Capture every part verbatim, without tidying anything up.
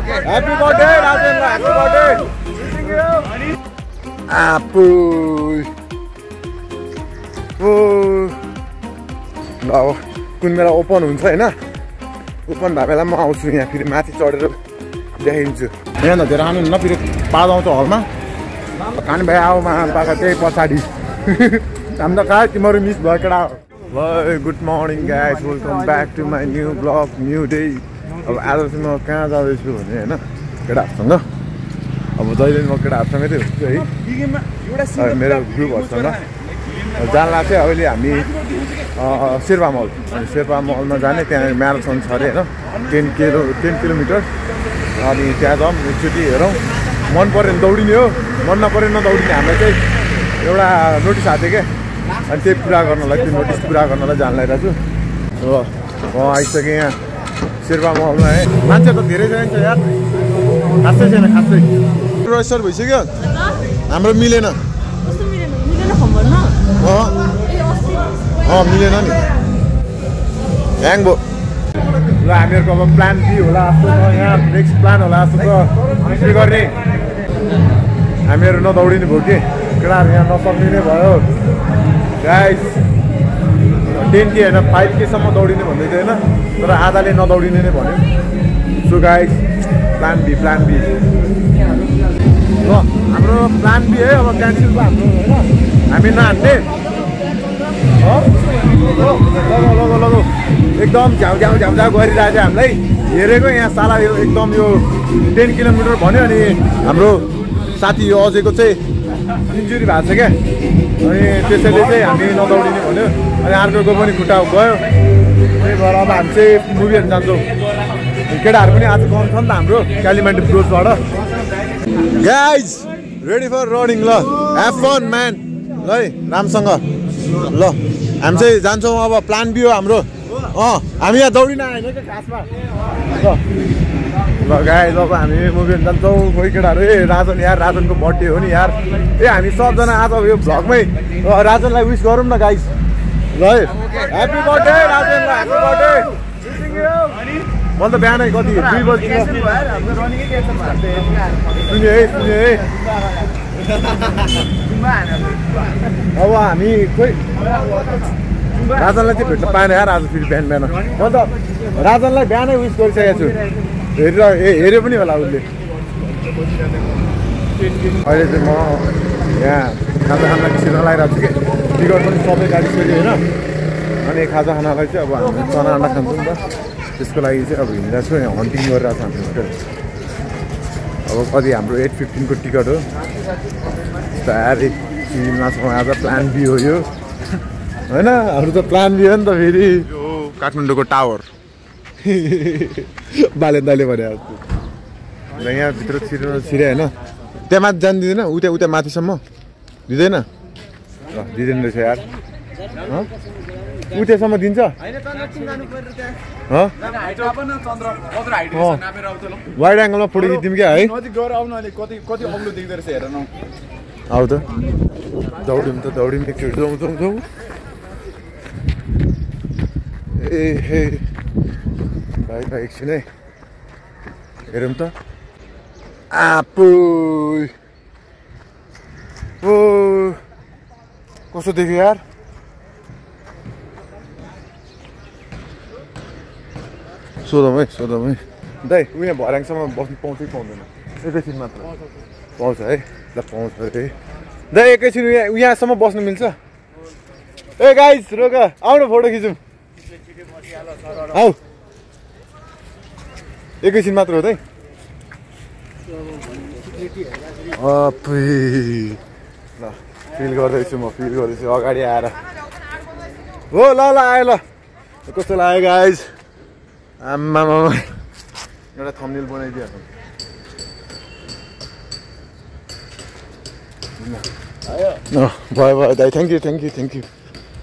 Happy birthday, Rajan! Happy birthday! Apu! Oh! अब कुन बेला ओपन हुन्छ हैन ओपन भए बेला म आउँछु यहाँ फेरि माथि चढेर देखाइदिन्छु यहाँ न धेरै आउनु न फेरि पाद आउँछ हलमा खाने भए आऊ मा पाका त्यही पछाडि हामी त कहाँ तिमीहरू मिस भयो केटा ल good morning guys welcome back to my new blog new day अब आज चाहिँ म कहाँ जाँदैछु भने होइन केटाहरूसँग अब जहिले म केटाहरूसँगै चाहिँ हुन्छु है मेरो ग्रुपहरूसँग जानला चाहिँ अहिले हामी शेर्पा मल अनि शेर्पा मलमा जाने त्यहाँ म्याराथन छ अरे होइन टेन किलो टेन किलोमिटर अनि त्यहाँ जाउँ एकचोटि हेरौँ मन पऱ्यो भने दौडिने हो मन नपऱ्यो नदौडिने हामीलाई चाहिँ एउटा नोटिस आएको थियो क्या अनि त्यही पुरा गर्नलाई त्यो नोटिस पुरा गर्नलाई जान लगाइरहेको छु हो म आइसकेँ यहाँ शेर्पा मलमा है मान्छे त धेरै चाहिन्छ यार खासै छैन खासै रजिस्टर भइसक्यो हाम्रो मिलेन अँ मिलेन नि ह्याङ भयो ल हामीहरूको अब प्लान बी होला जस्तो छ यहाँ नेक्स्ट प्लान होला जस्तो छ के गर्ने हामीहरू नदौडिने भयो कि केटाहरू यहाँ नसक्ने नै भयो गाइस टेन के होइन फाइभ केसम्म दौडिने भन्दै थियो होइन तर आधाले नदौडिने नै भन्यो so guys plan B plan B ल हाम्रो प्लान बी है अब क्यान्सल भयो हाम्रो होइन हामी नहान्ने लगो लगो एकदम झ्याउ झ्याउ झ्याउ झ्याउ गरिरहेको थियो हामीलाई हेरेको यहाँ साला यो एकदम यो टेन किलोमिटर भन्यो अनि हाम्रो साथी यो अझैको चाहिँ इन्जुरी भएको छ क्या अनि त्यसैले चाहिँ हामी नदौडिने भन्यो अनि अर्कोको पनि खुट्टा गयो त्यही भएर अब हामी चाहिँ मुभी हेर्नु जान्छौँ केटाहरू पनि आज कम छ नि त हाम्रो कालीमाटी ब्रोजबाट गाइज रेडी फर रनिङ ल ह्याभ फन म्यान ल है रामसँग ल हामी चाहिँ जान्छौँ अब प्लान बी हो हाम्रो अँ हामी यहाँ दौडिन आएन क्या खासमा ल ल गाइज अब हामी मुभी हेर्नु जान्छौँ कोही केटाहरू ए राजन यार राजनको बर्थडे हो नि यार ए हामी सबजना आज यो भ्लगमै राजनलाई विस गरौँ न गाइज ल है ह्याप्पी बर्थडे राजनलाई ह्याप्पी बर्थडे म त बिहानै कति दुई बजी सुन्यो है सुन्यो है अब हामी खोइ राजनलाई चाहिँ भेट्न पाएन यार आज फेरि बिहान बिहान म त राजनलाई बिहानै विस गरिसकेको छु हेरेर ए हेऱ्यो पनि होला उसले अहिले चाहिँ म यहाँ खाजा खानालाई छिर्न लगाइरहेको छु कि टिकट पनि सबै काटिसक्यो होइन अनि खाजा खानालाई चाहिँ अब हामी चना अन्डा खान्छौँ नि त त्यसको लागि चाहिँ अब हिँडिरहेको छु यहाँ हन्टिङ गरिरहेको छ हाम्रो अब कति हाम्रो एट फिफ्टिनको टिकट हो तारी सिनेमा छ आज प्लान बी हो यो होइन हाम्रो त प्लान बी हो नि त फेरि यो काठमाडौँको टावर बालेन दाइले भने ल यहाँभित्र छिर्नु छिरे होइन त्यहाँ माथि जानु दिँदैन उता उता माथिसम्म दिँदैन ल दिँदैन रहेछ यार उतासम्म दिन्छ वाइड एङ्गलमा फोटो खिच्दिउँ क्या है आऊ त दौड्यौँ त दौड्यौँ एकचोटि जाउँ जाउँ जाउँ ए हे भाइ भाइ एकछिन है हेरौँ त आप्पु ओ कस्तो देख्यो यार सोधौँ है सोधौँ है दाइ उयो भर्याङसम्म बस्नु पाउँछ कि पाउँदैन एकैछिन मात्र पाउँछ है ल पाउँछ अरे दाइ एकैछिन यहाँ यहाँसम्म बस्नु मिल्छ ए गाइस रोक आउनु फोटो खिचौँ आऊ एकैछिन मात्र हो त ल फिल गर्दैछु म फिल गर्दैछु अगाडि आएर हो ल ल आयो ल कस्तो लाग्यो गाइस आम्मामा एउटा थम्बनेल बनाइदिइहाल्नु भयो भयो दाइ thank you thank you thank you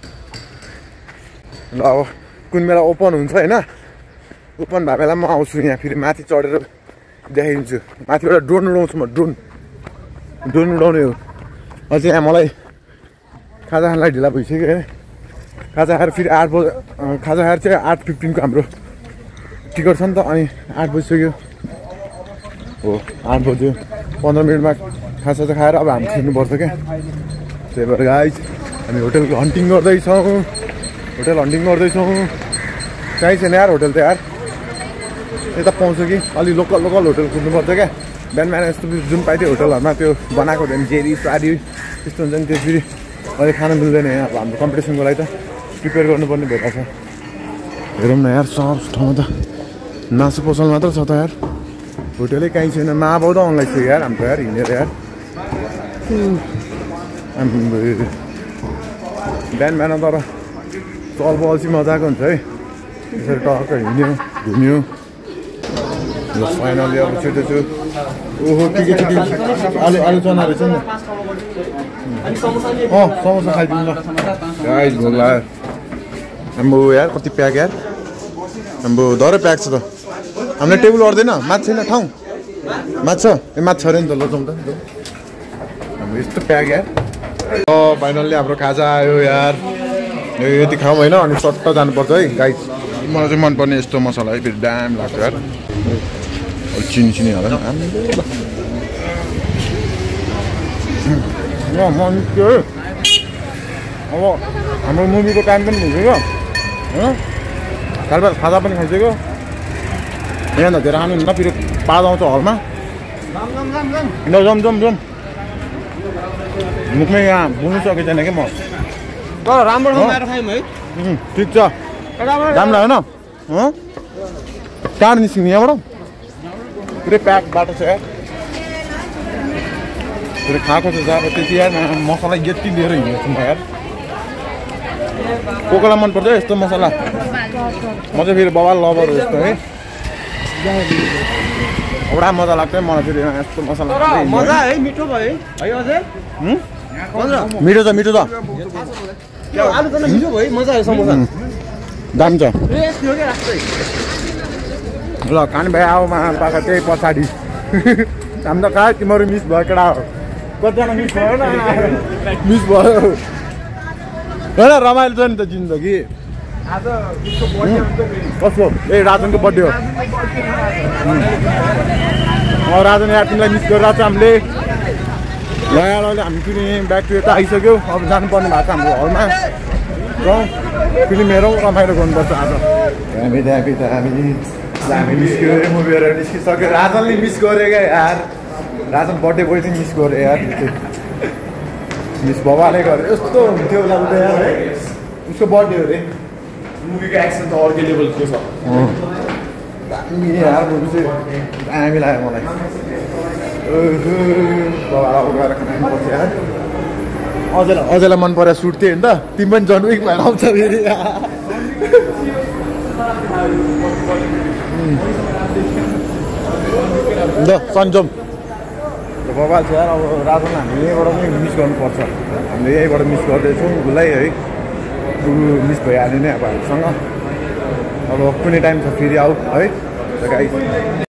ल अब कुन बेला ओपन हुन्छ होइन ओपन भए बेला म आउँछु यहाँ फेरि माथि चढेर देखाइदिन्छु माथिबाट ड्रोन उडाउँछु म ड्रोन ड्रोन उडाउने हो अझै यहाँ मलाई खाजा खानलाई ढिला भइसक्यो है खाजा खाएर फेरि आठ बजी खाजा खाएर चाहिँ आठ फिफ्टिनको हाम्रो टिकट छ नि त अनि आठ बजिसक्यो हो आठ बज्यो पन्ध्र मिनटमा खाजा खाएर अब हामी छिर्नुपर्छ क्या त्यही भएर गाइज हामी होटल हन्टिङ गर्दैछौँ होटल हन्टिङ गर्दैछौँ कहीँ छैन यार होटल त यार यता पाउँछ कि अलि लोकल लोकल होटल खोज्नुपर्छ क्या बिहान बिहान यस्तो जुन पाइथ्यो होटलहरूमा त्यो बनाएको हुँदैन जेरी सारी त्यस्तो हुन्छ नि त्यो फेरि अहिले खान मिल्दैन यहाँ अब हाम्रो कम्पिटिसनको लागि त प्रिपेयर गर्नुपर्ने भइरहेको छ हेरौँ न यार सब ठाउँमा त मासु पसल मात्र छ त यार होटलै कहीँ छैन नआउँदा अनलाइन थियो यार हाम्रो यार हिँडेर यार बिहान बिहान तर चल बल्छी मजाको हुन्छ है यसरी टक्क हिँड्यो घुम्यो ल फाइनली अब छिटो छु ओहो के के के आलु आलु चना रहेछ नि अँ समोसा खाइदिनु ल गाइस भोग्ला हाम्रो यार कति प्याक यार हाम्रो धरै प्याक छ त हामीलाई टेबल अड्दैन माछ छैन ठाउँ माछ छ ए माछ छ अरे नि त ल जाउँ त हाम्रो यस्तो प्याक यार ल फाइनल्ली हाम्रो खाजा आयो यार यो यति खाउँ होइन अनि सट्ट जानुपर्छ है गाइस मलाई चाहिँ मनपर्ने यस्तो मसला है फेरि दाम लाग्छ यार चिनी चिनी हाल मन त्यो अब हाम्रो मुभीको टाइम पनि भइसक्यो होइन खालबार खाजा पनि खाइसक्यो यहाँ त धेरै खानु हुन्न फेरि पाद आउँछ हलमा ल जाउँ जाउँ जाउँ मुखमै यहाँ बोल्नु सकेको छैन कि म तर राम्रो खाएर खायौँ है ठिक छ दाम लाग्यो होइन कहाँ निस्किने यहाँबाट पुरै प्याक बाटो छ यार पुरै खाएको छ अब त्यति यार मसला यति लिएर हिँडेको छु म यार को कोलाई मनपर्छ यस्तो मसला म चाहिँ फेरि बबाल लभर हो यस्तो है एउटा मजा लाग्छ है मलाई फेरि यस्तो मसला मजा है मिठो भयो है अझै मिठो छ मिठो छ आलु त मिठो भयो मजा आयो समोसा दाम छ ल कान भाइ आउमा पाएको त्यही पछाडि हामी त कहाँ तिमीहरू मिस भयो केटा हो कतिजना मिस भयो न मिस भयो होइन रमाइलो छ नि त जिन्दगी कसको ए राजनको बर्थडे हो राजन यार तिमीलाई मिस गरिरहेको छ हामीले ल यार अहिले हामी फेरि ब्याक टु यता आइसक्यो अब जानुपर्ने भएको छ हाम्रो हलमा जाउँ फेरि मेरो रमाइलो गर्नुपर्छ आज हामी दामी दामी हामी मिस गऱ्यो मुभीहरू निस्किसक्यो राजनले मिस गऱ्यो क्या यार राजन बर्थडे बोय चाहिँ मिस गऱ्यो यार मिस बाबाले गऱ्यो यस्तो हुन्थ्यो होला उता यार है उसको बर्थडे हो अरे मुभीको एक्सन त अर्कै लेभलको छ दामी यार मुभी चाहिँ दामी लाग्यो मलाई बाबा गएर खानुपर्छ यार अझैलाई अझैलाई मन पऱ्यो सुट थियो नि त तिमी पनि जनविक भएर आउँछ फेरि ल सन्जम बाबा छ यार अब राजन हामी यहीँबाट पनि मिस गर्नुपर्छ हामीले यहीँबाट मिस गर्दैछौँ उसलाई है मिस भइहाल्यो नै अब हामीसँग अब कुनै टाइम छ फेरि आऊ है गाइस